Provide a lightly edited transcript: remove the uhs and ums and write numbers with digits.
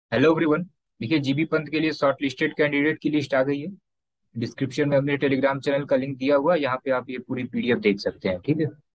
Hello everyone. देखिए, जीबी पंत के लिए शॉर्ट लिस्टेड कैंडिडेट की लिस्ट आ गई है। डिस्क्रिप्शन में हमने टेलीग्राम चैनल का लिंक दिया हुआ है, यहाँ पे आप ये पूरी पीडीएफ देख सकते हैं। ठीक है।